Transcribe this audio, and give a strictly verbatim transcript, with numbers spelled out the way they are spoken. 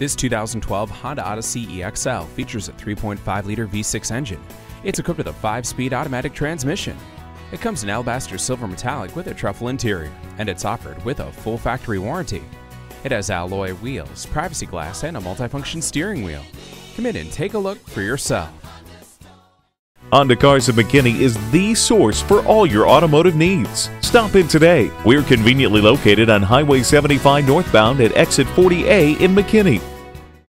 This two thousand twelve Honda Odyssey E X L features a three point five liter V six engine. It's equipped with a five speed automatic transmission. It comes in alabaster silver metallic with a truffle interior, and it's offered with a full factory warranty. It has alloy wheels, privacy glass, and a multifunction steering wheel. Come in and take a look for yourself. Honda Cars of McKinney is the source for all your automotive needs. Stop in today. We're conveniently located on Highway seventy-five northbound at exit forty A in McKinney.